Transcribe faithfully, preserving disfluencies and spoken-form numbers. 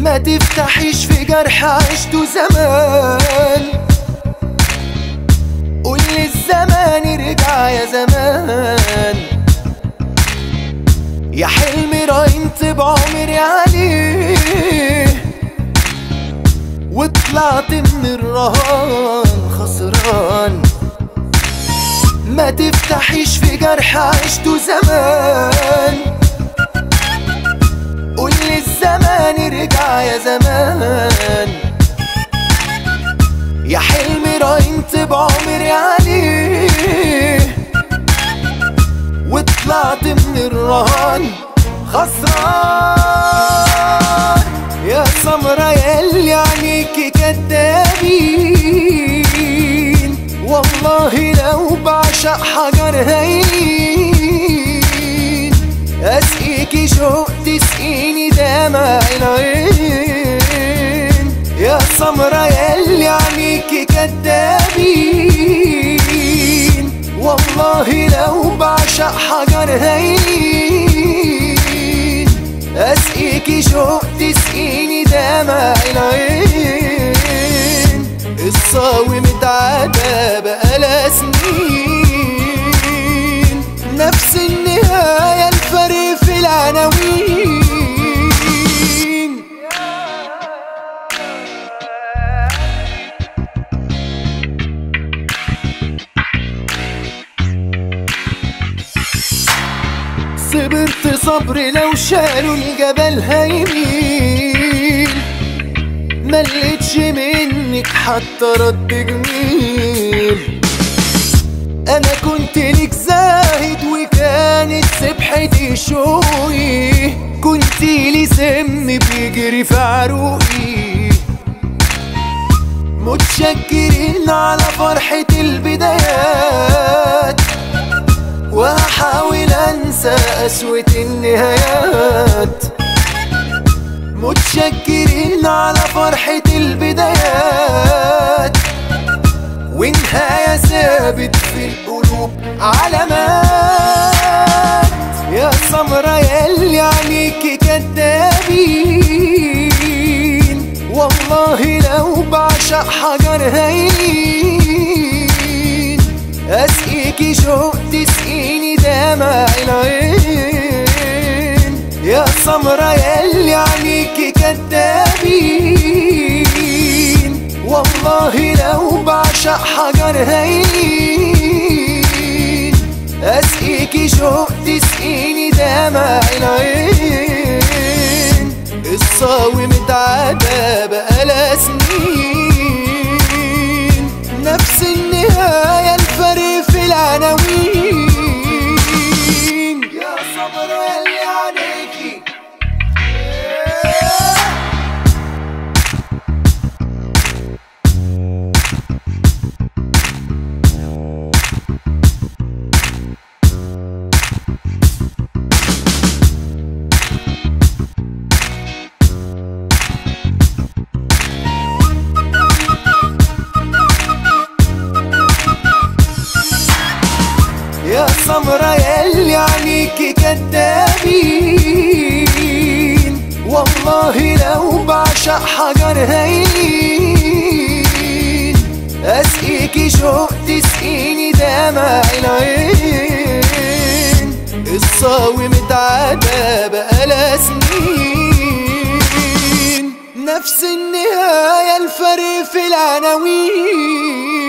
ما تفتحيش في جرح عشته زمان، قول للزمان ارجع يا زمان، يا حلمي راينت بعمري عليه وطلعت من الرهان خسران. ما تفتحيش في جرح عشته زمان، قول للزمان ارجع يا زمان، يا حلمي راينت بعمري عليه وطلعت من الرهان خسران. يا سمرة ياللي عينيكي كدابين، والله لو بعشق حجر هين، اسقيكي شوق تسقيني دمع العين. يا سمرة ياللي عينيكي كدابين، والله لو بعشق حجر هين، اسقيكي شوق تسقيني دمع العين. الصاوي متعدى بقالها سنين، نفس النهاية الفرق في العناوين. صبرت صبري لو شالوا الجبل هيميل، ملقتش منك حتى رد جميل. انا كنت ليك زاهد وكانت سبحتي شوقي، كنت لي سم بيجري في عروقي. متشكرين على فرحة البدايات، وهحاول انسى قسوة النهايات. متشكرين على فرحة البدايات، ونهاية ثابت في القلوب علامات. يا سمرة ياللي عينيكي كدابين، والله لو بعشق حجر هين، اسقيكي شوق تسقيني دمع العين. يا سمرة ياللي عينيكي كدابين، والله لو بعشق حجر هين، اسقيكي شوق تسقيني دمع العين. الصاوي متعدى بقالها سنين، نفس النهاية الفرق في العناوين. يا سمرة ياللي عينيكي يا سمرة ياللي عينيكي كدابين، والله لو بعشق حجر هين، اسقيكي شوق تسقيني دمع العين. الصاوي متعدى بقالها سنين، نفس النهاية الفرق في العناوين.